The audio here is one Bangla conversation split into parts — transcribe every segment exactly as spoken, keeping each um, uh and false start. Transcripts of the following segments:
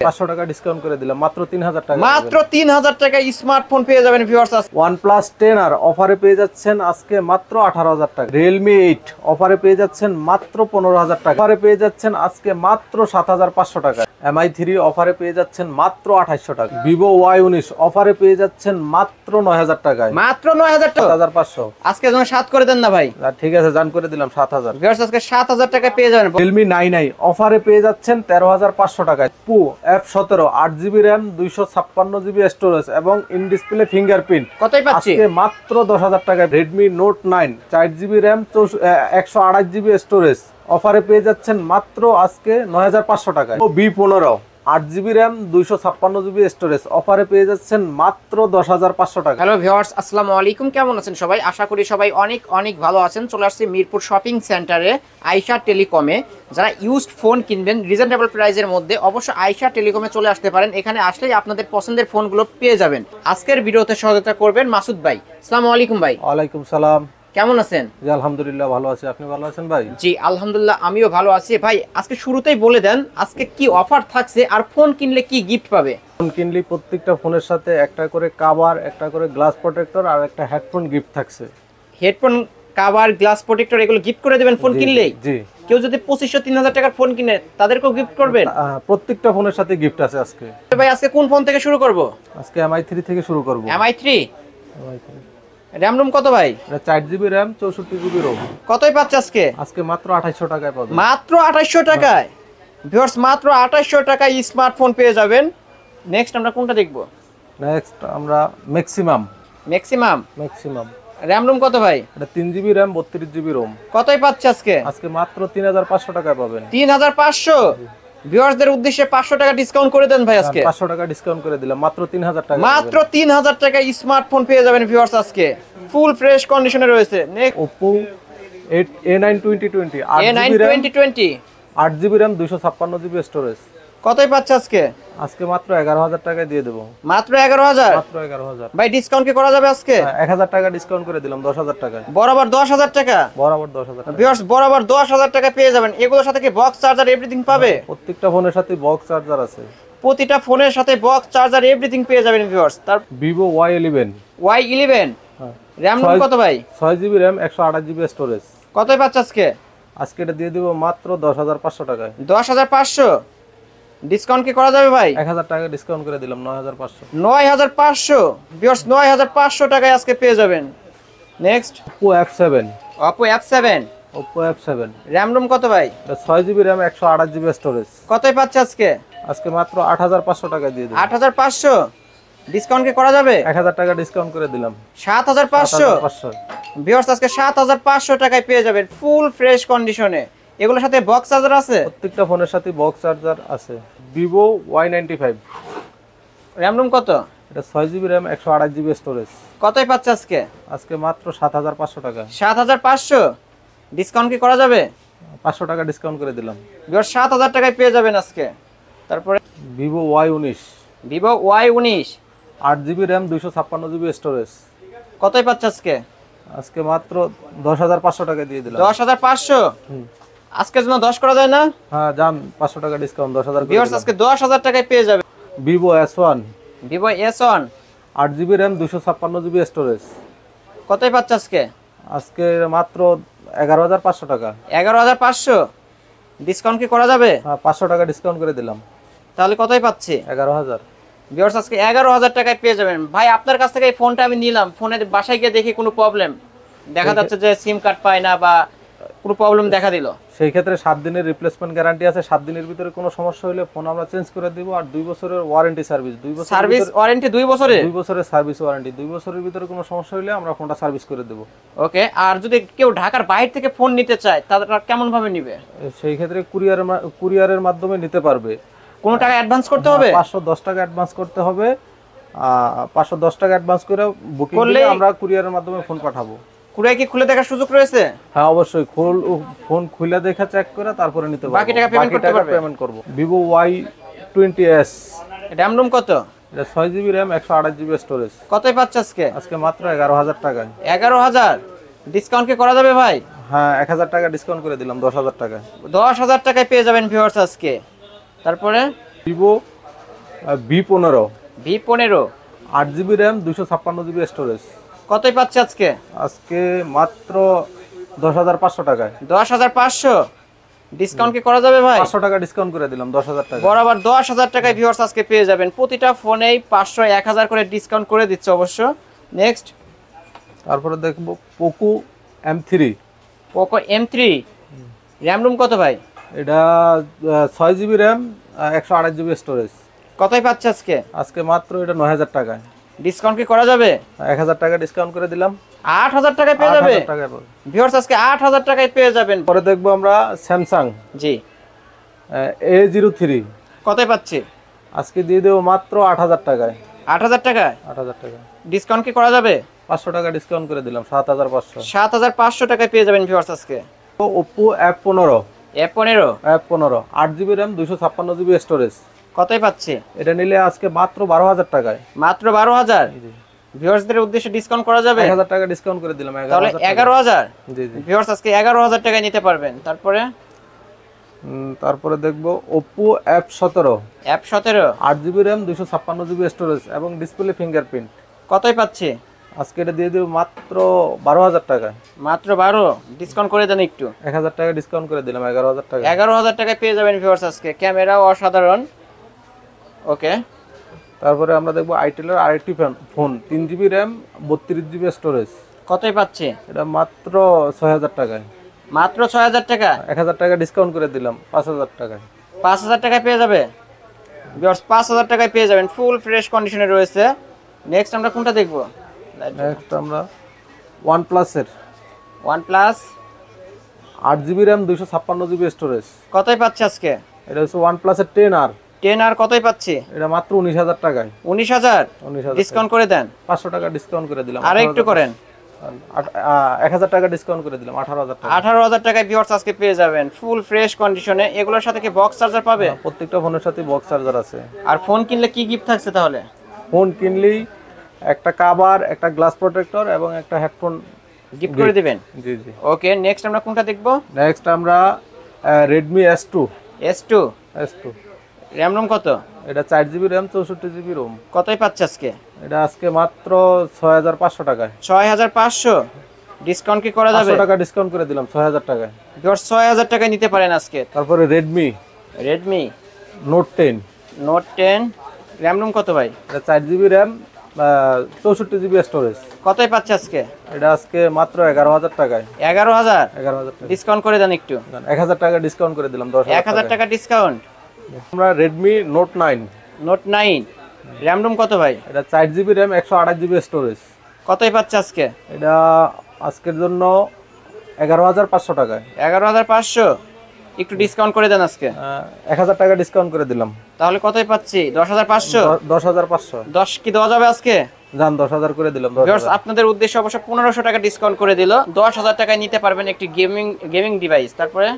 পাঁচশো টাকা ডিসকাউন্ট করে দিলাম, মাত্র তিন হাজার টাকা, মাত্র তিন হাজার টাকা স্মার্টফোন পেয়ে যাবেন ভিউয়ার্স। OnePlus টেন আর অফারে পেয়ে যাচ্ছেন আজকে মাত্র আঠারো হাজার টাকা। Realme এইট অফারে পেয়ে যাচ্ছেন মাত্র পনেরো হাজার টাকা, অফারে পেয়ে যাচ্ছেন আজকে মাত্র সাত হাজার পাঁচশো টাকা। এম আই থ্রি অফারে পেয়ে যাচ্ছেন মাত্র আঠাইশশো টাকা। Vivo ওয়াই নাইনটিন অফারে পেয়ে যাচ্ছেন মাত্র নয় হাজার টাকায়, মাত্র নয় হাজার টাকা, সাত হাজার পাঁচশো। আজকে যেন সাত করে দেন না ভাই। ঠিক আছে, জান করে দিলাম সাত হাজার। ভিউয়ার্স আজকে সাত হাজার টাকা পেয়ে যাবেন। Realme নাইন আই অফারে পেয়ে যাচ্ছেন তেরো হাজার পাঁচশো টাকায়। Oppo এফ সেভেন্টিন আট জিবি র্যাম দুইশো ছাপ্পান্ন জিবি স্টোরেজ এবং ইন ডিসপ্লে ফিঙ্গারপ্রিন্ট কতই পাচ্ছি? আজকে মাত্র দশ হাজার টাকায়। Redmi Note নাইন চার জিবি র্যাম একশো আঠাশ জিবি স্টোরেজ অফারে পেয়ে যাচ্ছেন মাত্র আজকে নয় হাজার পাঁচশো টাকায়। বি পনেরো আট জিবি র্যাম দুইশো ছাপ্পান্ন জিবি স্টোরেজ অফারে পেয়ে যাচ্ছেন মাত্র দশ হাজার পাঁচশো টাকা। হ্যালো ভিউয়ার্স, আসসালামু আলাইকুম, কেমন আছেন সবাই? আশা করি সবাই অনেক অনেক ভালো আছেন। চলে আসছি মিরপুর শপিং সেন্টারে আয়শা টেলিকমে। যারা ইউজড ফোন কিনবেন রিজনেবল প্রাইসের মধ্যে, অবশ্যই আয়শা টেলিকমে চলে আসতে পারেন। এখানে আসলেই আপনাদের পছন্দের ফোনগুলো পেয়ে যাবেন। আজকের ভিডিওতে সহযোগিতা করবেন মাসুদ ভাই। আসসালামু আলাইকুম ভাই। ওয়ালাইকুম সালাম, কেমন আছেন? জি আলহামদুলিল্লাহ ভালো আছি, আপনি ভালো আছেন ভাই? জি আলহামদুলিল্লাহ, আমিও ভালো আছি। ভাই আজকে শুরুতেই বলে দেন আজকে কি অফার থাকছে আর ফোন কিনলে কি গিফট পাবে? ফোন কিনলে প্রত্যেকটা ফোনের সাথে একটা করে কভার, একটা করে গ্লাস প্রোটেক্টর আর একটা হেডফোন গিফট থাকছে। হেডফোন, কভার, গ্লাস প্রোটেক্টর এগুলো গিফট করে দেবেন ফোন কিনলেই? জি। কেউ যদি পঁচিশশো তিন হাজার টাকার ফোন কিনে তাদেরকেও গিফট করবেন? প্রত্যেকটা ফোনের সাথে গিফট আছে আজকে। ভাই আজকে কোন ফোন থেকে শুরু করব? আজকে এম আই থ্রি থেকে শুরু করব। M I three RAM ROM কত ভাই? এটা চার জিবি র্যাম চৌষট্টি জিবি রোম। কতই পাচ্ছে আজকে? আজকে মাত্র আঠাইশশো টাকায় পাবেন। মাত্র আঠাইশশো টাকায় ভিউয়ার্স, মাত্র আঠাইশশো টাকায় স্মার্টফোন পেয়ে যাবেন। নেক্সট আমরা কোনটা দেখব? নেক্সট আমরা maximum maximum maximum RAM ROM কত ভাই? এটা তিন জিবি র্যাম বত্রিশ জিবি রোম। কতই পাচ্ছে আজকে? আজকে মাত্র তিন হাজার পাঁচশো টাকায় পাবেন। তিন হাজার পাঁচশো। ভিউয়ার্সদের উদ্দেশ্যে পাঁচশো টাকা ডিসকাউন্ট করে দেন ভাই আজকে। পাঁচশো টাকা ডিসকাউন্ট করে দিলাম, মাত্র তিন হাজার টাকা, মাত্র তিন হাজার টাকায় স্মার্টফোন পেয়ে যাবেন ভিউয়ার্স আজকে। ফুল ফ্রেশ কন্ডিশনে রয়েছে। Next Oppo A nine twenty twenty A nine twenty twenty আট জিবি র্যাম দুইশো ছাপ্পান্ন জিবি স্টোরেজ। কতই পাচ্ছে আজকে? আজকে মাত্র এগারো হাজার টাকায় দিয়ে দেবো। মাত্র এগারো হাজার? মাত্র এগারো হাজার ভাই ডিসকাউন্ট কি করা যাবে আজকে? এক হাজার টাকা ডিসকাউন্ট করে দিলাম, দশ হাজার টাকায়। বরাবর দশ হাজার টাকা? বরাবর দশ হাজার টাকা। ভিউয়ার্স বরাবর দশ হাজার টাকা পেয়ে যাবেন। এগুলোর সাথে কি বক্স চার্জার এভরিথিং পাবে? প্রত্যেকটা ফোনের সাথে বক্স চার্জার আছে। প্রতিটা ফোনের সাথে বক্স চার্জার এভরিথিং পেয়ে যাবেন ভিউয়ার্স। তার Vivo Y eleven Y eleven RAM ROM কত ভাই? ছয় জিবি র্যাম একশো আঠাশ জিবি স্টোরেজ। কতই পাচ্ছে আজকে? আজকে এটা দিয়ে দেবো মাত্র দশ হাজার পাঁচশো টাকায়। দশ হাজার পাঁচশো। ডিসকাউন্ট কি করা যাবে ভাই? এক হাজার টাকা ডিসকাউন্ট করে দিলাম, নয় হাজার পাঁচশো। নয় হাজার পাঁচশো ভিউয়ার্স, নয় হাজার পাঁচশো টাকায় আজকে পেয়ে যাবেন। Next Oppo F seven Oppo F seven Oppo F seven RAM ROM কত ভাই? এটা ছয় জিবি র্যাম একশো আঠাশ জিবি স্টোরেজ। কতই পাচ্ছে আজকে? আজকে মাত্র আট হাজার পাঁচশো টাকা দিয়ে দেবো। আট হাজার পাঁচশো। ডিসকাউন্ট কি করা যাবে? এক হাজার টাকা ডিসকাউন্ট করে দিলাম, সাত হাজার পাঁচশো। পাঁচশো। ভিউয়ার্স আজকে সাত হাজার পাঁচশো টাকায় পেয়ে যাবেন ফুল ফ্রেশ কন্ডিশনে। এগুলোর সাথে বক্স চার্জার আছে? প্রত্যেকটা ফোনের সাথে বক্স চার্জার আছে। Vivo Y ninety five RAM ROM কত? এটা ছয় জিবি র্যাম একশো আঠাশ জিবি স্টোরেজ। কতই পাচ্ছে আজকে? আজকে মাত্র সাত হাজার পাঁচশো টাকা। সাত হাজার পাঁচশো। ডিসকাউন্ট কি করা যাবে? পাঁচশো টাকা ডিসকাউন্ট করে দিলাম। ভিউয়ার্স সাত হাজার টাকায় পেয়ে যাবেন আজকে। তারপরে Vivo ওয়াই উনিশ Vivo ওয়াই উনিশ আট জিবি র্যাম দুইশো ছাপ্পান্ন জিবি স্টোরেজ। কতই পাচ্ছে আজকে? আজকে মাত্র দশ হাজার পাঁচশো টাকা দিয়ে দিলাম। দশ হাজার পাঁচশো। আজকের জন্য দশ করা যায় না? হ্যাঁ যান, পাঁচশো টাকা ডিসকাউন্ট, দশ হাজার। ভিউয়ার্স আজকে দশ হাজার টাকায় পেয়ে যাবে Vivo S one Vivo S one আট জিবি র্যাম দুইশো ছাপ্পান্ন জিবি স্টোরেজ। কতই পাচ্ছে আজকে? আজকে মাত্র এগারো হাজার পাঁচশো টাকা। এগারো হাজার পাঁচশো। ডিসকাউন্ট কি করা যাবে? হ্যাঁ পাঁচশো টাকা ডিসকাউন্ট করে দিলাম, তাহলে কতই পাচ্ছি? এগারো হাজার। ভিউয়ার্স আজকে এগারো হাজার টাকায় পেয়ে যাবেন। ভাই আপনার কাছ থেকে এই ফোনটা আমি নিলাম, ফোনের বাসায় গিয়ে দেখি কোনো প্রবলেম দেখা যাচ্ছে যে সিম কার্ড পায় না বা কোনো প্রবলেম দেখা দিল, সেই ক্ষেত্রে সাত দিনের রিপ্লেসমেন্ট গ্যারান্টি আছে। সাত দিনের ভিতরে কোনো সমস্যা হলে ফোন আমরা চেঞ্জ করে দিব। আর দুই বছরের ওয়ারেন্টি সার্ভিস, দুই বছর সার্ভিস ওয়ারেন্টি দুই বছরের দুই বছরের সার্ভিস ওয়ারেন্টি, দুই বছরের ভিতরে কোনো সমস্যা হলে আমরা ফোনটা সার্ভিস করে দেব। ওকে। আর যদি কেউ ঢাকার বাইরে থেকে ফোন নিতে চায় তারা কেমন ভাবে নিবে? সেই ক্ষেত্রে কুরিয়ারের কুরিয়ারের মাধ্যমে নিতে পারবে। কোনো টাকা অ্যাডভান্স করতে হবে? পাঁচশো দশ টাকা অ্যাডভান্স করতে হবে। পাঁচশো দশ টাকা অ্যাডভান্স করে বুকিং করলে আমরা কুরিয়ারের মাধ্যমে ফোন পাঠাবো। কুরিয়ার কি খুলে দেখার সুযোগ রয়েছে? হ্যাঁ অবশ্যই, খোল ফোন খুলে দেখা চেক করে তারপরে নিতে পারবো, বাকি টাকা পেমেন্ট করতে পারবে। পেমেন্ট করব। Vivo Y twenty S RAM ROM কত? এটা ছয় জিবি র্যাম একশো আঠাশ জিবি স্টোরেজ। কতই পাচ্ছে আজকে? আজকে মাত্র এগারো হাজার টাকায়। এগারো হাজার। ডিসকাউন্ট কি করা যাবে ভাই? হ্যাঁ এক হাজার টাকা ডিসকাউন্ট করে দিলাম, দশ হাজার টাকা। দশ হাজার টাকায় পেয়ে যাবেন ভিউয়ার্স আজকে। তারপরে Vivo বি পনেরো ভি পনেরো আট জিবি র্যাম দুশো ছাপ্পান্ন জিবি স্টোরেজ। কতই পাচ্ছে আজকে? আজকে মাত্র দশ হাজার পাঁচশো টাকায়। দশ হাজার পাঁচশো ডিসকাউন্ট কি করা যাবে ভাই? পাঁচশো টাকা ডিসকাউন্ট করে দিলাম, দশ হাজার টাকা। বরাবর দশ হাজার টাকায় ভিউয়ার্স আজকে পেয়ে যাবেন। প্রতিটা ফোনেই পাঁচশো এক হাজার করে ডিসকাউন্ট করে দিচ্ছে অবশ্য। নেক্সট তারপরে দেখবো Poco M three. Poco M three RAM ROM কত ভাই? এটা ছয় জিবি র্যাম একশো আঠাশ জিবি স্টোরেজ। কতই পাচ্ছে আজকে? আজকে মাত্র এটা নয় হাজার টাকায়। ডিসকাউন্ট কি করা যাবে? এক হাজার টাকা ডিসকাউন্ট করে দিলাম, আট হাজার টাকায় পেয়ে যাবে টাকায় পাবে। ভিউয়ার্স আজকে আট হাজার টাকায় পেয়ে যাবেন। পরে দেখবো আমরা Samsung G A zero three. কতই পাচ্ছে? আজকে দিয়ে দেবো মাত্র আট হাজার টাকায়। আট হাজার টাকায় আট হাজার টাকা ডিসকাউন্ট কি করা যাবে? পাঁচশো টাকা ডিসকাউন্ট করে দিলাম, সাত হাজার পাঁচশো। সাত হাজার পাঁচশো টাকায় পেয়ে যাবেন ভিউয়ার্স আজকে। ওপো এফ পনেরো। এফ পনেরো এফ পনেরো আট জিবি র্যাম দুশো ছাপ্পান্ন জিবি স্টোরেজ। কতই পাচ্ছে? এটা নিলে আজকে মাত্র বারো হাজার টাকায়। মাত্র বারো হাজার ভিউয়ার্সদের উদ্দেশ্যে ডিসকাউন্ট করা যাবে? এক হাজার টাকা ডিসকাউন্ট করে দিলাম, তাহলে এগারো হাজার। জি জি ভিউয়ার্স আজকে এগারো হাজার টাকায় নিতে পারবেন। তারপরে উম, তারপরে দেখবো ওপো এফ সতেরো। এফ সতেরো আট জিবি র্যাম দুশো ছাপ্পান্ন জিবি স্টোরেজ এবং ডিসপ্লে ফিঙ্গারপ্রিন্ট। কতই পাচ্ছে? আজকে এটা দিয়ে দেবো মাত্র বারো হাজার টাকায়। মাত্র বারো ডিসকাউন্ট করে দেন একটু। এক হাজার টাকা ডিসকাউন্ট করে দিলাম, এগারো হাজার টাকা। এগারো হাজার টাকায় পেয়ে যাবেন ভিউয়ার্স আজকে। ক্যামেরাও অসাধারণ। ওকে তারপরে আমরা দেখবো আইটেলের আরেকটি ফোন তিন জিবি র্যাম বত্রিশ জিবি স্টোরেজ। কতই পাচ্ছে? এটা মাত্র ছয় হাজার টাকায়। মাত্র ছয় হাজার টাকা। এক হাজার টাকা ডিসকাউন্ট করে দিলাম, পাঁচ হাজার টাকায়। পাঁচ হাজার টাকায় পেয়ে যাবে ভিউয়ার্স, পাঁচ হাজার টাকায় পেয়ে যাবেন, ফুল ফ্রেশ কন্ডিশনে রয়েছে। নেক্সট আমরা কোনটা দেখবো? নেক্সট আমরা ওয়ান প্লাসের ওয়ান প্লাস আট জিবি র্যাম দুশো ছাপ্পান্ন জিবি স্টোরেজ। কতই পাচ্ছে আজকে? এটা হচ্ছে ওয়ান প্লাসের টেন আর। টেন আর কতই পাচ্ছি? এটা মাত্র উনিশ হাজার টাকায়। উনিশ হাজার উনিশ হাজার ডিসকাউন্ট করে দেন, পাঁচশো টাকা ডিসকাউন্ট করে দিলাম। আর একটু করেন, এক হাজার টাকা ডিসকাউন্ট করে দিলাম, আঠারো হাজার টাকা। আঠারো হাজার টাকায় ভিউয়ার্স আজকে পেয়ে যাবেন ফুল ফ্রেশ কন্ডিশনে। এগুলোর সাথে কি বক্স চার্জার পাবে? প্রত্যেকটা ফোনের সাথে বক্স চার্জার আছে। আর ফোন কিনলে কি গিফট থাকছে তাহলে? ফোন কিনলেই একটা কভার, একটা গ্লাস প্রোটেক্টর এবং একটা হেডফোন গিফট করে দিবেন। জি জি ওকে নেক্সট আমরা কোনটা দেখবো? নেক্সট আমরা Redmi S two. S two S two RAM ROM কত? এটা চার জিবি র্যাম চৌষট্টি জিবি রোম। কতই পাচ্ছে আজকে? এটা আজকে মাত্র ছয় হাজার পাঁচশো টাকায়। ছয় হাজার পাঁচশো ডিসকাউন্ট কি করা যাবে? পাঁচশো টাকা ডিসকাউন্ট করে দিলাম, ছয় হাজার টাকায়। ভিউয়ার্স ছয় হাজার টাকায় নিতে পারেন আজকে। তারপরে Redmi Redmi Note ten. Note ten RAM ROM কত ভাই? এটা চার জিবি র্যাম চৌষট্টি জিবি স্টোরেজ। কতই পাচ্ছে আজকে? এটা আজকে মাত্র এগারো হাজার টাকায়। এগারো হাজার এগারো হাজার টাকা ডিসকাউন্ট করে দেন একটু। এক হাজার টাকা ডিসকাউন্ট করে দিলাম, দশ এক হাজার টাকা ডিসকাউন্ট। আমরা Redmi Note nine. Note nine RAM ROM কত ভাই? এটা চার জিবি র্যাম একশো আঠাশ জিবি স্টোরেজ। কতই পাচ্ছে আজকে? এটা আজকের জন্য এগারো হাজার পাঁচশো টাকায়। এগারো হাজার পাঁচশো একটু ডিসকাউন্ট করে দেন আজকে। এক হাজার টাকা ডিসকাউন্ট করে দিলাম, তাহলে কতই পাচ্ছি? দশ হাজার পাঁচশো। দশ হাজার পাঁচশো। দশ কি দেওয়া যাবে আজকে? যান দশ হাজার করে দিলাম। দশ ভিউয়ার্স হাজার। আপনাদের উদ্দেশ্যে অবশ্য পনেরোশো টাকা ডিসকাউন্ট করে দিল, দশ হাজার টাকায় নিতে পারবেন একটি গেমিং গেমিং ডিভাইস। তারপরে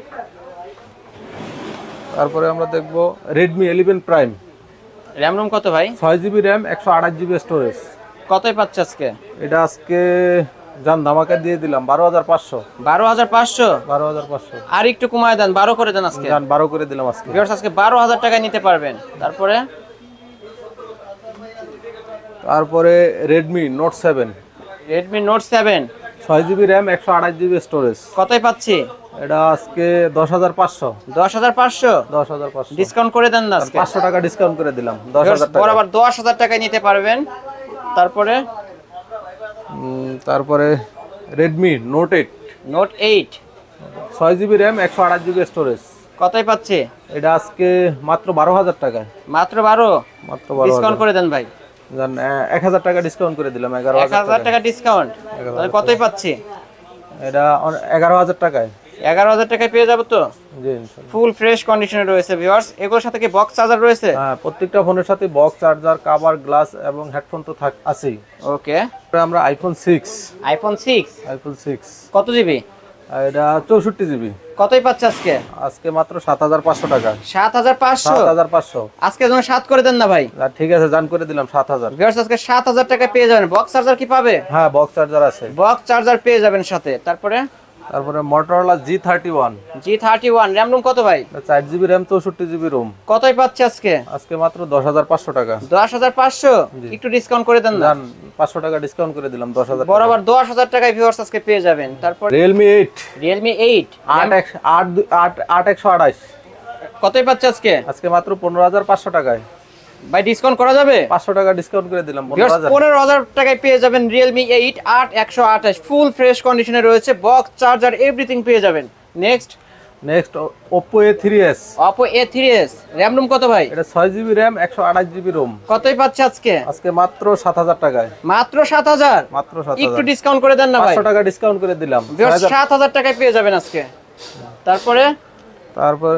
তারপরে আমরা দেখবো Redmi eleven prime. RAM ROM কত ভাই? ছয় জিবি র্যাম একশো আঠাশ জিবি স্টোরেজ। কতই পাচ্ছে আজকে? এটা আজকে যান ধামাকা দিয়ে দিলাম, বারো হাজার পাঁচশো। বারো হাজার পাঁচশো বারো হাজার পাঁচশো আর একটু কমায় দেন, বারো করে দেন আজকে। যান বারো করে দিলাম আজকে। ভিউয়ার্স আজকে বারো হাজার টাকায় নিতে পারবেন। তারপরে তারপরে Redmi Note seven. Redmi Note seven ছয় জিবি র্যাম একশো আঠাশ জিবি স্টোরেজ। কতই পাচ্ছি? এটা আজকে দশ হাজার পাঁচশো। দশ হাজার পাঁচশো দশ হাজার পাঁচশো ডিসকাউন্ট করে দেন না আজকে। পাঁচশো টাকা ডিসকাউন্ট করে দিলাম, দশ হাজার টাকা। বরাবর দশ হাজার টাকায় নিতে পারবেন। তারপরে উম, তারপরে Redmi Note eight. Note eight ছয় জিবি র্যাম একশো আঠাশ জিবি স্টোরেজ। কতই পাচ্ছে? এটা আজকে মাত্র বারো হাজার টাকায়। মাত্র বারো মাত্র বারো ডিসকাউন্ট করে দেন ভাই। জান এক হাজার টাকা ডিসকাউন্ট করে দিলাম, এগারো এক হাজার হাজার টাকা। টাকা ডিসকাউন্ট, তাহলে কতই পাচ্ছি? এটা অন- এগারো হাজার টাকায়। এগারো হাজার টাকায় পেয়ে যাবো তো? জি ইনশাল্লাহ। ফুল ফ্রেশ কন্ডিশনে রয়েছে ভিউয়ার্স। এগুলোর সাথে কি বক্স চার্জার রয়েছে? হ্যাঁ, প্রত্যেকটা ফোনের সাথে বক্স, চার্জার, কভার, গ্লাস এবং হেডফোন তো থাক আছেই। ওকে তারপরে আমরা iPhone six. IPhone six iPhone six কত জিবি? এটা চৌষট্টি জিবি। কতই পাচ্ছে আজকে? আজকে মাত্র সাত হাজার পাঁচশো টাকা। সাত হাজার পাঁচশো সাত হাজার পাঁচশো আজকে যেন সাত করে দেন না ভাই। আর ঠিক আছে, জান করে দিলাম সাত হাজার। ভিউয়ার্স আজকে সাত হাজার টাকায় পেয়ে যাবেন। বক্স চার্জার কি পাবে? হ্যাঁ, বক্স চার্জার আছে। বক্স চার্জার পেয়ে যাবেন সাথে। তারপরে তারপরে Motorola G thirty one G thirty one RAM ROM কত ভাই? চার জিবি র্যাম চৌষট্টি জিবি রোম। কতই পাচ্ছে আজকে? আজকে মাত্র দশ হাজার পাঁচশো টাকা। দশ হাজার পাঁচশো, একটু ডিসকাউন্ট করে দেন না। পাঁচশো টাকা ডিসকাউন্ট করে দিলাম, দশ হাজার বরাবর দশ হাজার টাকায় ভিউয়ার্স আজকে পেয়ে যাবেন। তারপর রিয়েলমি এইট রিয়েলমি এইট আট একশো আট আট আট একশো আঠাশ কতই পাচ্ছে আজকে? আজকে মাত্র পনেরো হাজার পাঁচশো টাকায়। ভাই ডিসকাউন্ট করা যাবে? পাঁচশো টাকা ডিসকাউন্ট করে দিলাম, পনেরো হাজার টাকায় পেয়ে যাবেন রিয়েলমি এইট আট একশো আঠাশ, ফুল ফ্রেশ কন্ডিশনে রয়েছে, বক্স চার্জার এভরিথিং পেয়ে যাবেন। Next next Oppo A three S Oppo A three S RAM ROM কত ভাই? এটা ছয় জিবি র্যাম একশো আঠাশ জিবি রোম। কতই পাচ্ছে আজকে? আজকে মাত্র সাত হাজার টাকায়। মাত্র সাত হাজার? মাত্র সাত হাজার, একটু ডিসকাউন্ট করে দেন না ভাই। পাঁচশো টাকা ডিসকাউন্ট করে দিলাম, সাত হাজার টাকায় পেয়ে যাবেন আজকে। তারপরে তারপর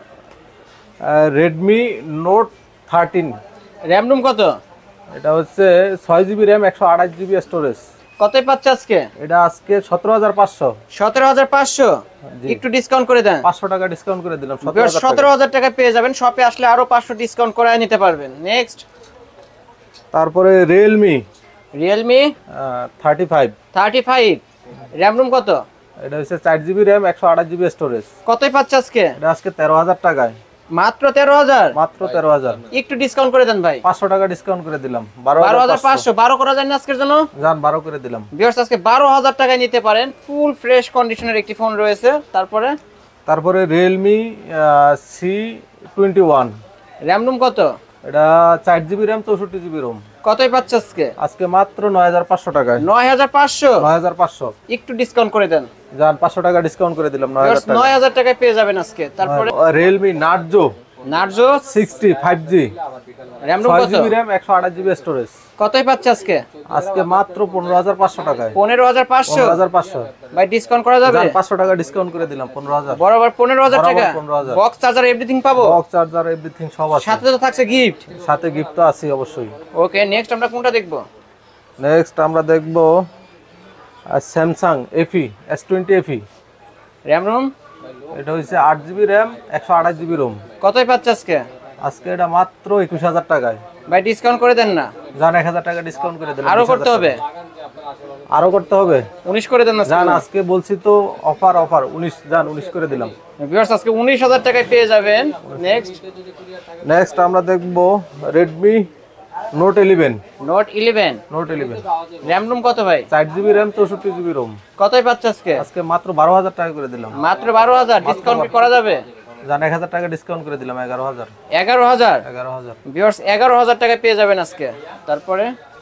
Redmi Note thirteen RAM ROM কত? এটা হচ্ছে ছয় জিবি র্যাম একশো আঠাশ জিবি স্টোরেজ। কতই পাচ্ছে আজকে? এটা আজকে সতেরো হাজার পাঁচশো। সতেরো হাজার পাঁচশো, একটু ডিসকাউন্ট করে দেন। পাঁচশো টাকা ডিসকাউন্ট করে দিলাম, সতেরো হাজার টাকা পেয়ে যাবেন। শপে আসলে আরো পাঁচশো ডিসকাউন্ট করায় নিতে পারবেন। নেক্সট তারপরে Realme Realme thirty five thirty five RAM ROM কত? এটা হচ্ছে চার জিবি র্যাম একশো আঠাশ জিবি স্টোরেজ। কতই পাচ্ছে আজকে? এটা আজকে তেরো হাজার টাকায়। মাত্র তেরো হাজার? মাত্র তেরো হাজার, একটু ডিসকাউন্ট করে দেন ভাই। পাঁচশো টাকা ডিসকাউন্ট করে দিলাম, বারো হাজার পাঁচশো। বারো করা যায় না আজকের জন্য? যান বারো করে দিলাম। ভিউয়ার্স আজকে বারো হাজার টাকায় নিতে পারেন, ফুল ফ্রেশ কন্ডিশনের একটি ফোন রয়েছে। তারপরে তারপরে Realme C twenty one RAM ROM কত? এটা চার জিবি র্যাম চৌষট্টি জিবি রোম। কতই পাচ্ছে আজকে? আজকে মাত্র নয় হাজার পাঁচশো টাকায়। নয় হাজার পাঁচশো? নয় হাজার পাঁচশো, একটু ডিসকাউন্ট করে দেন। যান পাঁচশো টাকা ডিসকাউন্ট করে দিলাম, নয় হাজার টাকা। নয় হাজার টাকায় পেয়ে যাবেন আজকে। তারপরে Realme Narzo Narzo sixty five G RAM ROM ছয় কত? জিবি র্যাম একশো আঠাশ জিবি স্টোরেজ। কতই পাচ্ছে আজকে? আজকে মাত্র পনেরো হাজার পাঁচশো টাকায়। পনেরো হাজার পাঁচশো? পনেরো হাজার পাঁচশো ভাই ডিসকাউন্ট করা যাবে? যান পাঁচশো টাকা ডিসকাউন্ট করে দিলাম, পনেরো হাজার। বরাবর পনেরো হাজার টাকা। পনেরো হাজার, বক্স চার্জার এভরিথিং পাবো? বক্স চার্জার এভরিথিং সব আছে, সাথে তো থাকছে গিফট। সাথে গিফট তো আছে অবশ্যই। ওকে, নেক্সট আমরা কোনটা দেখব? নেক্সট আমরা দেখব Samsung FE S twenty FE RAM ROM এটা হচ্ছে আট জিবি র্যাম একশো আঠাশ জিবি রোম। কতই পাচ্ছে আজকে? আজকে এটা মাত্র একুশ হাজার টাকায়। ভাই ডিসকাউন্ট করে দেন না। জান এক হাজার টাকা ডিসকাউন্ট করে দিলাম। আরো করতে হবে? আরো করতে হবে, উনিশ করে দেন না। জান আজকে বলছি তো অফার অফার উনিশ, জান উনিশ করে দিলাম। ভিউয়ার্স আজকে উনিশ হাজার টাকায় পেয়ে যাবেন। নেক্সট নেক্সট আমরা দেখব Redmi Note eleven note eleven note eleven RAM ROM কত ভাই? চার জিবি র্যাম চৌষট্টি জিবি রোম। কতই পাচ্ছে আজকে? আজকে মাত্র বারো হাজার টাকা করে দিলাম। মাত্র বারো হাজার, ডিসকাউন্ট কি করা যাবে? জান এক হাজার টাকা ডিসকাউন্ট করে দিলাম, এগারো হাজার। এগারো হাজার? এগারো হাজার ভিউয়ার্স এগারো হাজার টাকায় পেয়ে যাবেন আজকে। তারপরে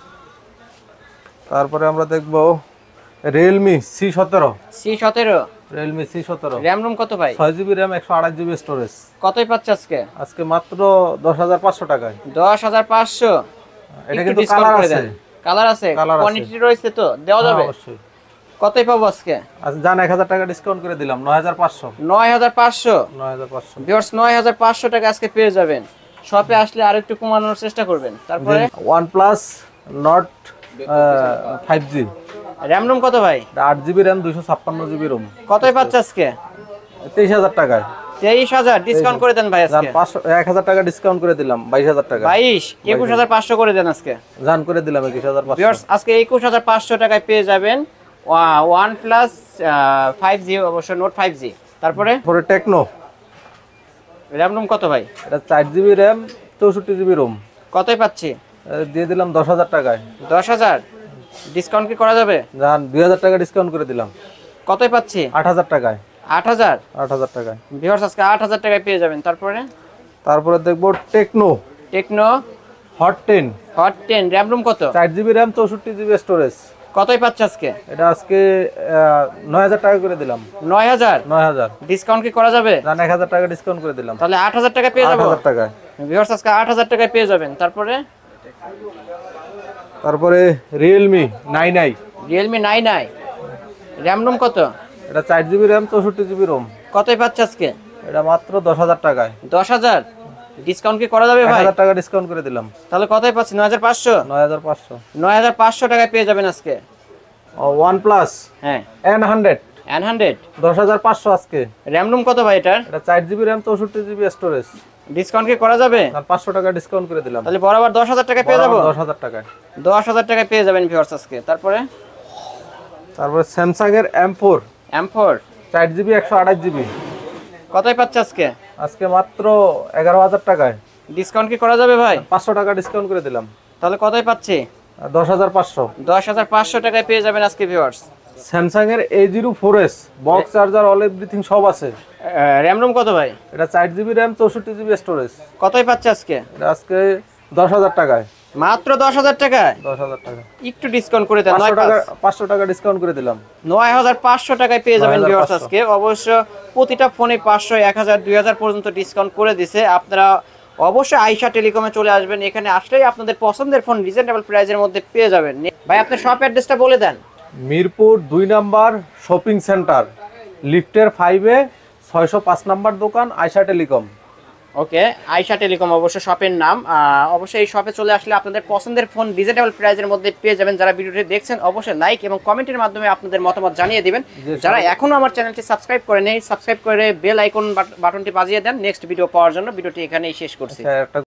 তারপরে আমরা দেখব রিয়েলমি সি সতেরো সি সতেরো রিয়েলমি সি সতেরো র্যাম রুম কত ভাই? ছয় জিবি র্যাম একশো আঠাশ জিবি স্টোরেজ। কতই পাচ্ছে আজকে? আজকে মাত্র দশ হাজার পাঁচশো টাকায়। দশ হাজার পাঁচশো। এটা কিন্তু কালার আছে, কালার আছে, কালার আছে, কোয়ান্টিটি রয়েছে তো দেওয়া যাবে? অবশ্যই। কতই পাবো আজকে? আচ্ছা জান এক হাজার টাকা ডিসকাউন্ট করে দিলাম, নয় হাজার পাঁচশো। নয় হাজার পাঁচশো? নয় হাজার পাঁচশো ভিউয়ার্স নয় হাজার পাঁচশো টাকা আজকে পেয়ে যাবেন। শপে আসলে আরেকটু কমানোর চেষ্টা করবেন। তারপরে OnePlus Nord five G RAM ROM কত ভাই? আট জিবি র্যাম দুইশো ছাপ্পান্ন জিবি রোম। কতই পাচ্ছে আজকে? তেইশ হাজার টাকায়। তেইশ হাজার, ডিসকাউন্ট করে দেন ভাই আজকে। পাঁচশো এক হাজার টাকা ডিসকাউন্ট করে দিলাম, বাইশ হাজার টাকা। বাইশ, একুশ হাজার পাঁচশো করে দেন আজকে। জান করে দিলাম একুশ হাজার পাঁচশো। ভিউয়ার্স আজকে একুশ হাজার পাঁচশো টাকায় পেয়ে যাবেন ওয়ান প্লাস ফাইভ জি, অবশ্য নোট ফাইভ জি। তারপরে পরে টেকনো র্যাম রুম কত ভাই? এটা চার জিবি র্যাম চৌষট্টি জিবি রোম। কতই পাচ্ছি? দিয়ে দিলাম দশ হাজার টাকায়। দশ হাজার, ডিসকাউন্ট কি করা যাবে? জান দুই হাজার টাকা ডিসকাউন্ট করে দিলাম। কতই পাচ্ছি? আট হাজার টাকায়। আট হাজার? আট হাজার টাকায়। ভিউয়ার্স আজকে আট হাজার টাকায় পেয়ে যাবেন। তারপরে তারপরে দেখবো Tecno Tecno Hot ten Hot ten RAM ROM কত? চার জিবি র্যাম চৌষট্টি জিবি স্টোরেজ। কতই পাচ্ছে আজকে? এটা আজকে নয় হাজার টাকা করে দিলাম। নয় হাজার? নয় হাজার, ডিসকাউন্ট কি করা যাবে? জান এক হাজার টাকা ডিসকাউন্ট করে দিলাম, তাহলে আট হাজার টাকা পেয়ে আট যাবো। হাজার টাকায়। ভিউয়ার্স আজকে আট হাজার টাকায় পেয়ে যাবেন। তারপরে তারপরে Realme nine I Realme nine I RAM ROM কত? এটা চার জিবি র্যাম চৌষট্টি জিবি রোম। কতই পাচ্ছে আজকে? এটা মাত্র দশ হাজার টাকায়। দশ হাজার, ডিসকাউন্ট কি করা যাবে এক ভাই? হাজার টাকা ডিসকাউন্ট করে দিলাম, তাহলে কতই পাচ্ছি? নয় হাজার পাঁচশো? নয় হাজার পাঁচশো। নয় হাজার পাঁচশো টাকায় পেয়ে যাবেন আজকে। ওয়ান প্লাস হ্যাঁ এন হান্ড্রেড এন হান্ড্রেড দশ হাজার পাঁচশো আজকে। র্যাম রুম কত ভাই এটার? এটা চার জিবি র্যাম চৌষট্টি জিবি স্টোরেজ। ডিসকাউন্ট কি করা যাবে? পাঁচশো টাকা ডিসকাউন্ট করে দিলাম, তাহলে বরাবর দশ হাজার টাকায় পেয়ে যাবো। দশ হাজার টাকায়। দশ হাজার টাকায় পেয়ে যাবেন ভিউয়ার্স আজকে। তারপরে তারপরে স্যামসাং এর এম ফোর এম ফোর চার জিবি একশো আঠাশ জিবি। কতই পাচ্ছে আজকে? আজকে মাত্র এগারো হাজার টাকায়। ডিসকাউন্ট কি করা যাবে ভাই? পাঁচশো টাকা ডিসকাউন্ট করে দিলাম। তাহলে কতই পাচ্ছি? দশ হাজার পাঁচশো। দশ হাজার পাঁচশো টাকায় পেয়ে যাবেন আজকে ভিউয়ার্স। স্যামসাং এর A zero four S box charger all everything সব আছে। র্যাম রোম কত ভাই? এটা চার জিবি র্যাম চৌষট্টি জিবি স্টোরেজ। কতই পাচ্ছে আজকে? এটা আজকে দশ হাজার টাকায়। মাত্র দশ হাজার টাকায়। দশ হাজার টাকা একটু ডিসকাউন্ট করে দেন। পাঁচশো টাকা পাঁচশো টাকা ডিসকাউন্ট করে দিলাম। নয় হাজার পাঁচশো টাকায় পেয়ে যাবেন নয় হাজার ভিউয়ার্স পাঁচশো। আজকে। অবশ্য প্রতিটা ফোনে পাঁচশো, এক হাজার, দুই হাজার পর্যন্ত ডিসকাউন্ট করে দিছে। আপনারা অবশ্যই আইশা টেলিকমে চলে আসবেন। এখানে আসলেই আপনাদের পছন্দের ফোন রিজনেবল প্রাইসের মধ্যে পেয়ে যাবেন। ভাই আপনার শপ অ্যাড্রেসটা বলে দেন। মিরপুর দুই নাম্বার শপিং সেন্টার, লিফটের ফাইভে ছয়শো পাঁচ নাম্বার দোকান, Ayesha telecom. Okay, Ayesha telecom অবশ্য শপের নাম। অবশ্যই এই শপে চলে আসলে আপনাদের পছন্দের ফোন রিজনেবল প্রাইসের মধ্যে পেয়ে যাবেন। যারা ভিডিওটি দেখছেন অবশ্যই লাইক এবং কমেন্টের মাধ্যমে আপনাদের মতামত জানিয়ে দিবেন। যারা এখনো আমার চ্যানেলটি সাবস্ক্রাইব করে নেই, সাবস্ক্রাইব করে বেল আইকন বাটনটি বাজিয়ে দেন নেক্সট ভিডিও পাওয়ার জন্য। ভিডিওটি এখানেই শেষ করছি। একটা